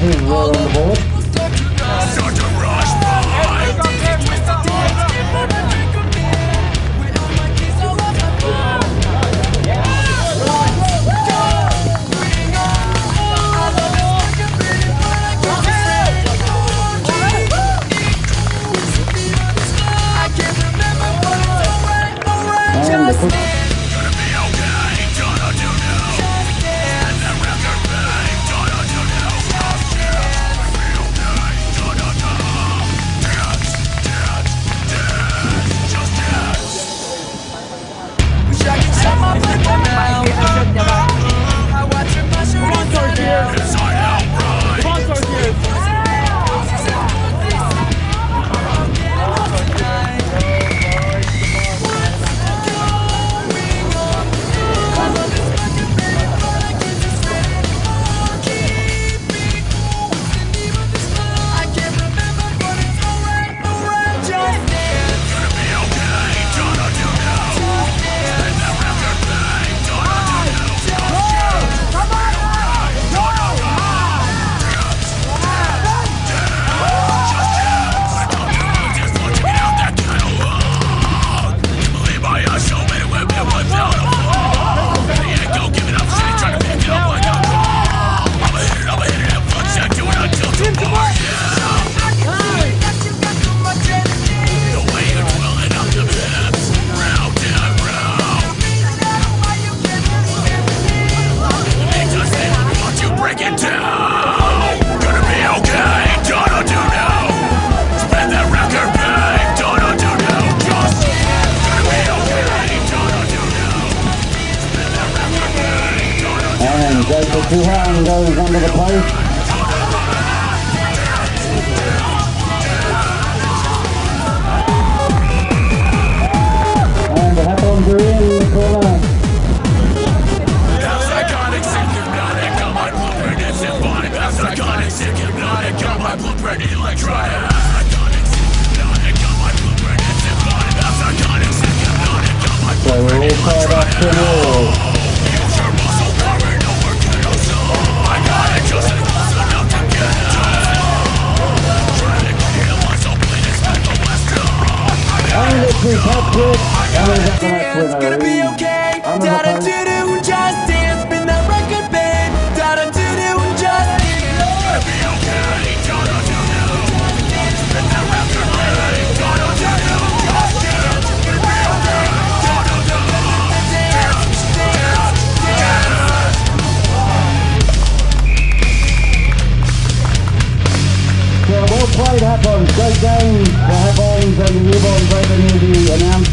is on the board. Start to rush by. Jacob Tuhan goes under the post. And the Hapons are in the corner. So we're all tied up to an all. It's gonna be okay. Da-da-do-do, just dance, spin that record, babe. Da-da-do-do, just dance. Gonna be okay. Da-da-do-do, spin that record, babe. Da-da-do-do, just dance. Gonna be okay. Da-da-do-do, dance, dance, dance. So well played, Hapons. Great game for Hapons and the Newborns over near the announced